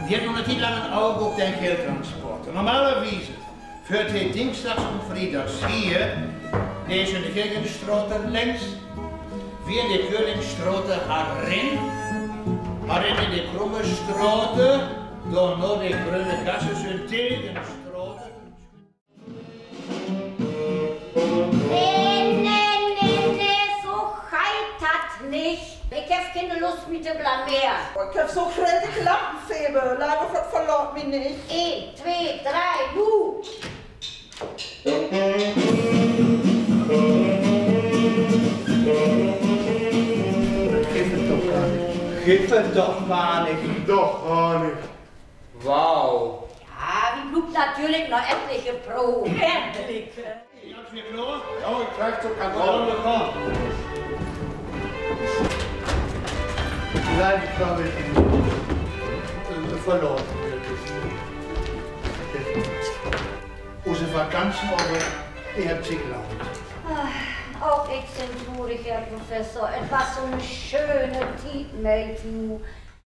Die hat nog een tijd lang een oog op den geldtransport. Normalerweise führt hij dinsdags en vrijdags hier, deze in de Kirchenstraße links, via de Keulingstraße herin, maar in de Krumme Straße, door naar de Grüne Gasse, zijn Tegenstraße. Nee, so geitert nicht. Ich hab keine Lust mit dem blamieren. Ich hab so schrecklich Lampenfieber. Leider verlaat mich nicht. 1, 2, 3, nu! Geef het doch gar nicht. Doch gar nicht. Wow. Ja, wie bleibt natürlich noch etliche Proben. Etliche. Ganz weer klaar? Ja, ich krijg toch aan Waarom we gaan? Leider kan ik verloren. Onze vakantie over, die hebt zich gelangt. Auch ich bin traurig, Herr Professor. Es war so eine schöne Zeit mit Ihnen.